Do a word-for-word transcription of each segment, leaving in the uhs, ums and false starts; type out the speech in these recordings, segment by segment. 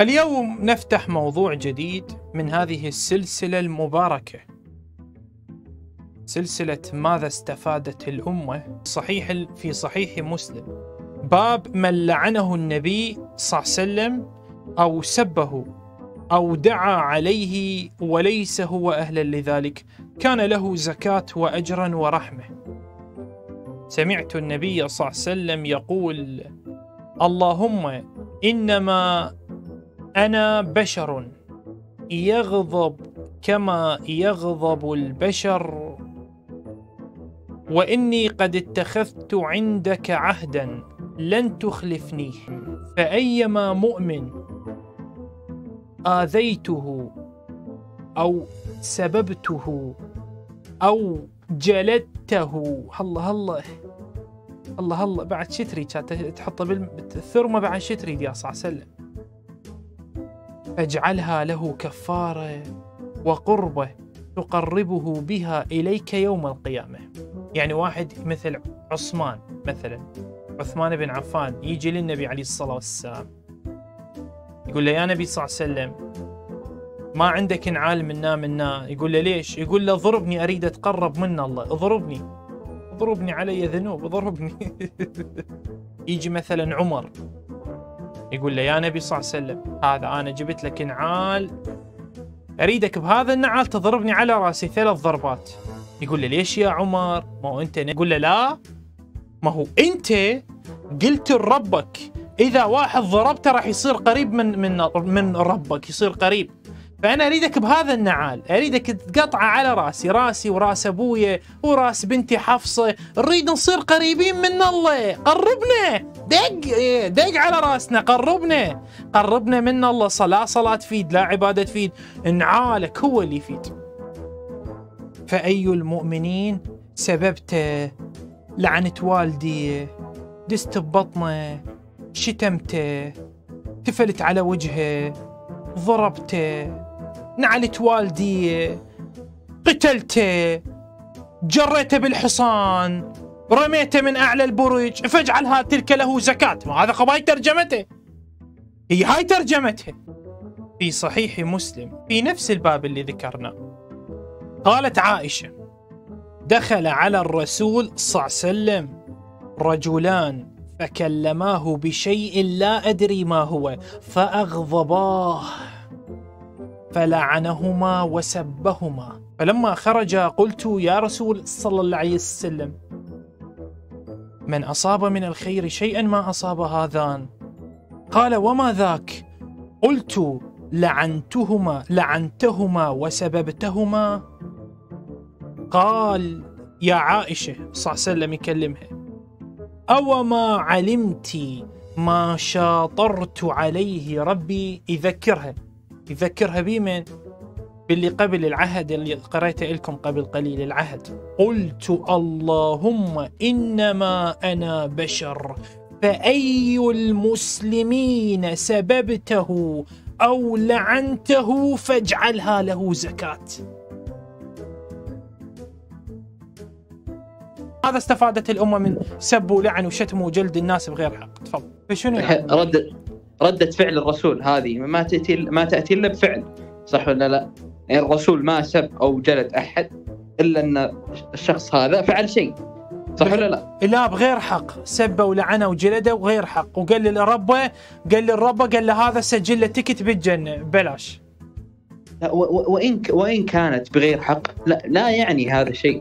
اليوم نفتح موضوع جديد من هذه السلسلة المباركة، سلسلة ماذا استفادت الأمة صحيح في صحيح مسلم، باب من لعنه النبي صلى الله عليه وسلم أو سبه أو دعا عليه وليس هو أهلا لذلك كان له زكاة وأجرا ورحمة. سمعت النبي صلى الله عليه وسلم يقول: اللهم إنما أنا بشر يغضب كما يغضب البشر، وإني قد اتخذت عندك عهدا لن تخلفنيه، فأيما مؤمن آذيته أو سببته أو جلدته، الله الله الله الله بعد شتري تحطه بالثرمة بعد شتري يا صلى الله عليه وسلم، فاجعلها له كفارة وقربة تقربه بها إليك يوم القيامة. يعني واحد مثل عثمان مثلا، عثمان بن عفان، يجي للنبي عليه الصلاة والسلام يقول له: يا نبي صلى الله عليه وسلم ما عندك نعال منا منا. يقول له: ليش؟ يقول له: ضربني أريد أتقرب من الله، اضربني اضربني علي ذنوب اضربني. يجي مثلا عمر يقول له: يا نبي صلى الله عليه وسلم هذا أنا جبت لك نعال أريدك بهذا النعال تضربني على رأسي ثلاث ضربات. يقول له: ليش يا عمر؟ ما هو أنت. يقول له: لا، ما هو أنت قلت لربك إذا واحد ضربته راح يصير قريب من من من ربك، يصير قريب، فأنا أريدك بهذا النعال، أريدك تقطعه على راسي، راسي وراس أبويا وراس بنتي حفصة، نريد نصير قريبين من الله، قربنا، دق دق على راسنا، قربنا قربنا من الله. صلاة صلاة تفيد، لا عبادة تفيد، نعالك هو اللي يفيد. فأي المؤمنين سببته، لعنت والدي، دست ببطنه، شتمته، تفلت على وجهه، ضربته، نعلت والدي، قتلته، جريته بالحصان، رميته من أعلى البرج، فاجعلها تلك له زكاة. ما هذا خباي ترجمته، هي هاي ترجمته في صحيح مسلم في نفس الباب اللي ذكرناه. قالت عائشة: دخل على الرسول صلى الله عليه وسلم رجلان فكلماه بشيء لا أدري ما هو فأغضباه فلعنهما وسبهما، فلما خرج قلت: يا رسول صلى الله عليه وسلم من أصاب من الخير شيئا ما أصاب هذان؟ قال: وما ذاك؟ قلت: لعنتهما لعنتهما وسببتهما. قال: يا عائشة صلى الله عليه وسلم يكلمها: أو ما علمت ما شاطرت عليه ربي؟ يذكرها يذكرها بمن؟ باللي قبل العهد اللي قرأته لكم قبل قليل، العهد. قلت: اللهم إنما أنا بشر، فأي المسلمين سببته أو لعنته فاجعلها له زكاة. هذا استفادت الأمة من سب ولعن وشتم وجلد الناس بغير حق. تفضل. فشنو يعني؟ ردة ردة فعل الرسول هذه ما تأتي ما تأتي إلا بفعل، صح ولا لا؟ يعني الرسول ما سب أو جلد أحد إلا أن الشخص هذا فعل شيء، صح ولا لا؟ لا، بغير حق، سب ولعنه وجلده وغير حق، وقال لربه قال للربه قال له هذا سجل له تكت بالجنة ببلاش. وإن وإن كانت بغير حق لا لا يعني هذا شيء.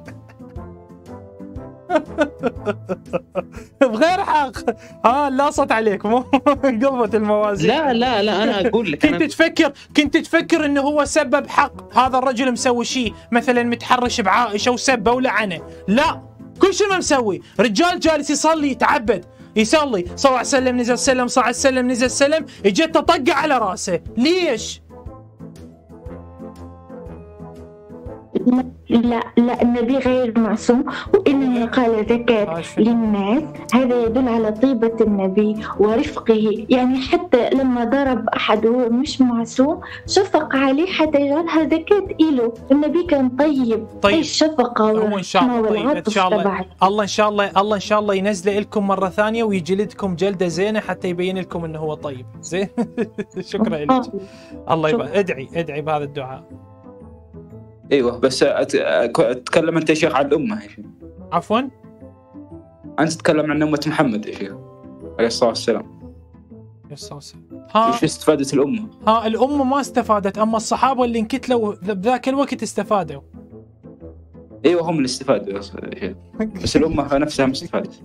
بغير حق، ها لا صوت عليك، مو قلبت الموازين. لا لا لا انا اقول لك، كنت أنا... تفكر كنت تفكر انه هو سبب حق، هذا الرجل مسوي شيء مثلا متحرش بعائشه وسبه ولعنه، لا، كل شيء ما مسوي، رجال جالس يصلي يتعبد يصلي، صلى الله عليه وسلم نزل سلم، صلى الله عليه وسلم نزل سلم، اجت طقه على راسه، ليش؟ لا لا لا، النبي غير معصوم، وإنه قال زكاة للناس هذا يدل على طيبة النبي ورفقه. يعني حتى لما ضرب أحد وهو مش معصوم شفق عليه حتى يجعلها زكاة إله. النبي كان طيب، طيب. الشفقة هو إن شاء الله طيب إن شاء الله تبعه. الله إن شاء الله الله إن شاء الله ينزله لكم مرة ثانية ويجلدكم جلدة زينة حتى يبين لكم إنه هو طيب. زين. شكرا لك. الله يبارك. ادعي ادعي بهذا الدعاء. ايوه بس أت... اتكلم انت يا شيخ عن الامه يا شيخ. عفوا انت تتكلم عن امه محمد يا شيخ عليه الصلاه والسلام. عليه الصلاه والسلام. ها ايش استفادت الامه؟ ها الامه ما استفادت، اما الصحابه اللي انقتلوا بذاك الوقت استفادوا. ايوه هم اللي استفادوا يا شيخ، بس الامه نفسها ما استفادت.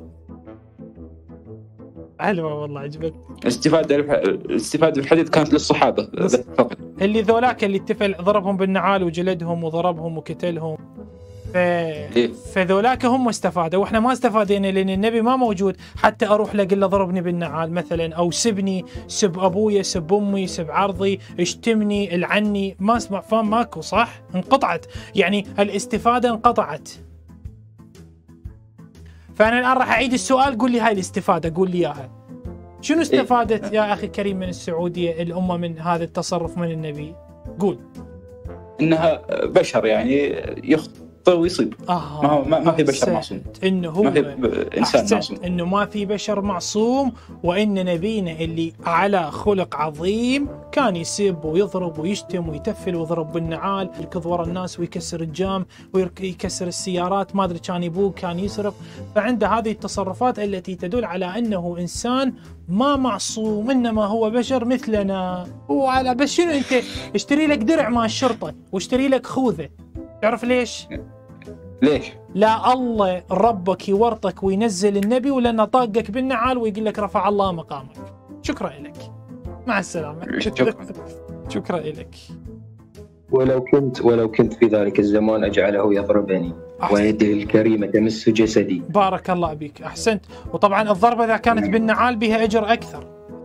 حلوه والله عجبتني. الاستفاده الاستفاده في الحديث كانت للصحابه فقط. اللي ذولاك اللي اتفل ضربهم بالنعال وجلدهم وضربهم وقتلهم، ف... إيه؟ فذولاك هم استفادوا واحنا ما استفادينا لان النبي ما موجود حتى اروح له اقول له ضربني بالنعال مثلا، او سبني، سب ابويا، سب امي، سب عرضي، اشتمني، العني، ما اسمع فاهم ماكو صح؟ انقطعت، يعني الاستفاده انقطعت. فانا الان راح اعيد السؤال، قول لي هاي الاستفاده، قول لي اياها. شنو استفادت إيه؟ يا اخي الكريم من السعوديه الامه من هذا التصرف من النبي؟ قول. انها بشر يعني يخطئ ويصيب. آه ما هو ما في بشر معصوم. انه هو ما في انسان معصوم. انه ما في بشر معصوم، وان نبينا اللي على خلق عظيم كان يسب ويضرب ويشتم ويتفل ويضرب بالنعال، يركض ورا الناس ويكسر الجام ويكسر السيارات، ما ادري كان يبوق كان يسرق. فعنده هذه التصرفات التي تدل على انه انسان ما معصوم، انما هو بشر مثلنا. وعلى بس شنو انت اشتري لك درع مع الشرطه واشتري لك خوذه، تعرف ليش؟ ليش؟ لا الله ربك يورطك وينزل النبي ولأنه طاقك بالنعال ويقول لك رفع الله مقامك. شكرا لك، مع السلامة. شكرا. شكرا لك. ولو كنت ولو كنت في ذلك الزمان أجعله يضربني ويده الكريمة تمس جسدي. بارك الله بك، أحسنت. وطبعا الضربة إذا كانت بالنعال بها أجر أكثر.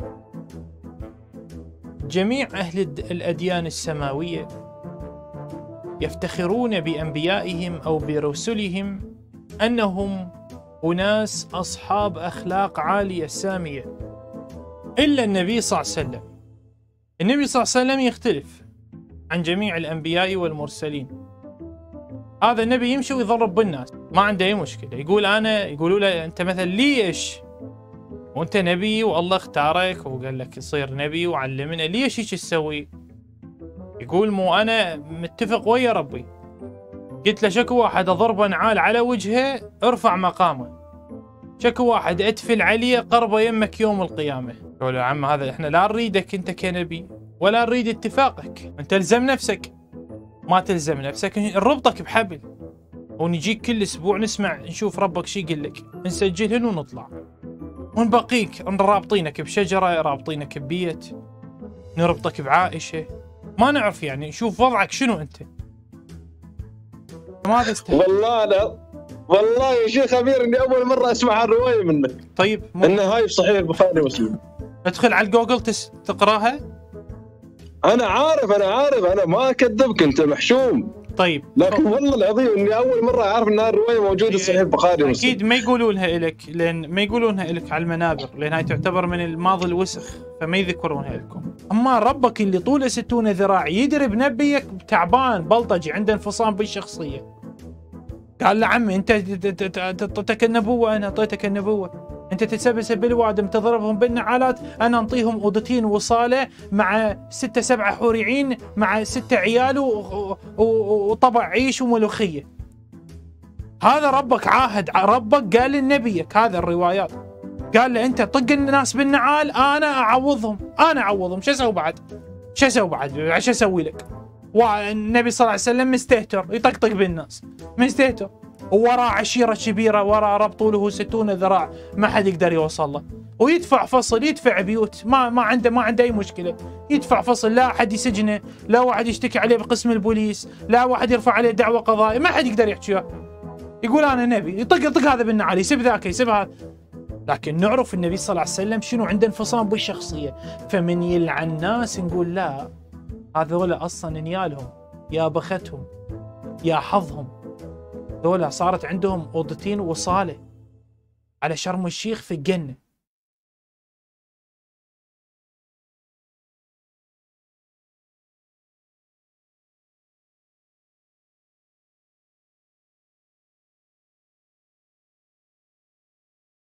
جميع أهل الأديان السماوية يفتخرون بأنبيائهم أو برسلهم أنهم أناس أصحاب أخلاق عالية سامية، إلا النبي صلى الله عليه وسلم. النبي صلى الله عليه وسلم يختلف عن جميع الأنبياء والمرسلين. هذا النبي يمشي ويضرب بالناس، ما عنده أي مشكلة. يقول أنا، يقولوا له أنت مثلا ليش وأنت نبي والله اختارك وقال لك يصير نبي وعلمنا، ليش هيك تسوي؟ يقول مو أنا متفق ويا ربي، قلت له شكو واحد أضربه نعال على وجهه ارفع مقامه، شكو واحد أتفل عليه قربه يمك يوم القيامة. يقول يا عم هذا احنا لا نريدك أنت كنبي ولا نريد اتفاقك، أنت تلزم نفسك. ما تلزم نفسك نربطك بحبل ونجيك كل أسبوع نسمع نشوف ربك شي يقول لك، نسجلهن ونطلع ونبقيك رابطينك بشجرة، رابطينك ببيت، نربطك بعائشة، ما نعرف يعني نشوف وضعك شنو انت. ماذا استهل؟ والله لا والله يا شيخ امير اني اول مره اسمع الروايه منك. طيب م... انها هاي في صحيح البخاري ومسلم. ادخل على الجوجل تس... تقراها. انا عارف انا عارف انا ما اكذبك انت محشوم. طيب لكن والله العظيم اني اول مره اعرف ان الروايه موجوده في صحيح البخاري ومسلم. اكيد ما يقولونها لك، لان ما يقولونها لك على المنابر، لان هاي تعتبر من الماضي الوسخ فما يذكرونها لكم. اما ربك اللي طوله ستون ذراع يدري بنبيك تعبان بلطجي عنده انفصام بالشخصيه، قال له عمي انت اعطيتك النبوه، انا اعطيتك النبوه، انت تتسبسب بالوادم تضربهم بالنعالات، انا انطيهم اوضتين وصاله مع ستة سبعة حوريين مع ستة عيال وطبع عيش وملوخيه. هذا ربك عاهد، ربك قال لنبيك هذا الروايات، قال له انت طق الناس بالنعال انا اعوضهم، انا اعوضهم. شو اسوي بعد؟ شو اسوي بعد؟ شو اسوي لك؟ والنبي صلى الله عليه وسلم مستهتر يطقطق بالناس، مستهتر، ووراه عشيرة كبيرة، وراه رب طوله ستون ذراع ما حد يقدر يوصل له، ويدفع فصل، يدفع بيوت، ما ما عنده ما عنده أي مشكلة، يدفع فصل، لا أحد يسجنه، لا واحد يشتكي عليه بقسم البوليس، لا واحد يرفع عليه دعوة قضائية، ما حد يقدر يحكي. يقول أنا نبي، يطق يطق هذا بالنعال، يسب ذاك يسب هذا. لكن نعرف النبي صلى الله عليه وسلم شنو عنده انفصام بالشخصية، فمن يلعن الناس نقول لا هذول أصلا نيالهم يا بختهم، يا حظهم ذولا صارت عندهم اوضتين وصاله على شرم الشيخ في الجنه.